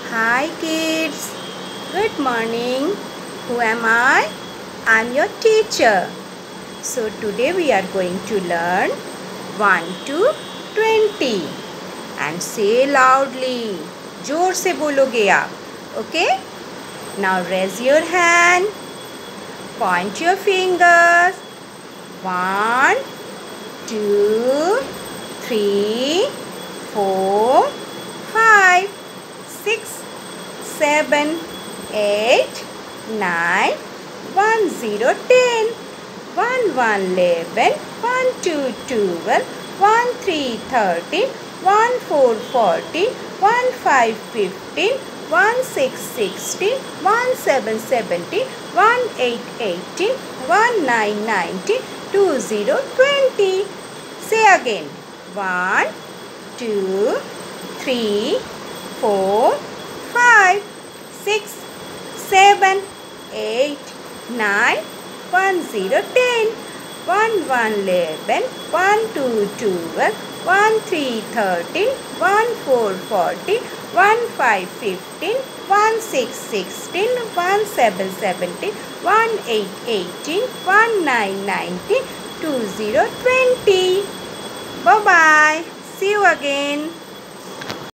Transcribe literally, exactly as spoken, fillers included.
Hi kids, good morning. Who am I? I'm your teacher. So today we are going to learn one to twenty and say loudly. जोर से बोलोगे आप. Okay? Now raise your hand. Point your fingers. One, two, three, four, five, six, seven, eight, nine, one, zero, ten, one, one, eleven, one, two, twelve, one, three, thirteen, one, four, fourteen, one, five, fifteen, one, six, sixteen, one, seven, seventeen, one, eight, eighteen, one, nine, nineteen, two, zero, twenty. Say again. One, two, three, four, five, six, seven, eight, nine, one, zero, ten, one, one, eleven, one, two, twelve, one, three, thirteen, one, four, fourteen, one, five, fifteen, one, six, sixteen, one, seven, seventeen, one, eight, eighteen, one, nine, nineteen, two, zero, twenty. Bye bye. See you again.